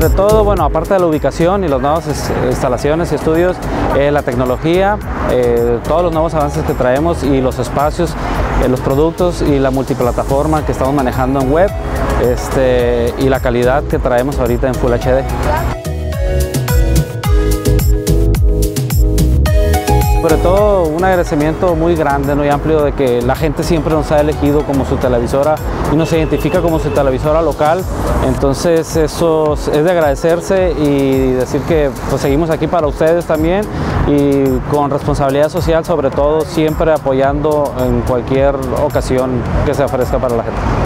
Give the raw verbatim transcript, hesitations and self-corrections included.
Sobre todo, bueno, aparte de la ubicación y las nuevas instalaciones y estudios, eh, la tecnología, eh, todos los nuevos avances que traemos y los espacios, eh, los productos y la multiplataforma que estamos manejando en web, este, y la calidad que traemos ahorita en Full H D. Sobre todo un agradecimiento muy grande, ¿no? Y amplio de que la gente siempre nos ha elegido como su televisora y nos identifica como su televisora local. Entonces eso es de agradecerse y decir que pues, seguimos aquí para ustedes también y con responsabilidad social, sobre todo siempre apoyando en cualquier ocasión que se ofrezca para la gente.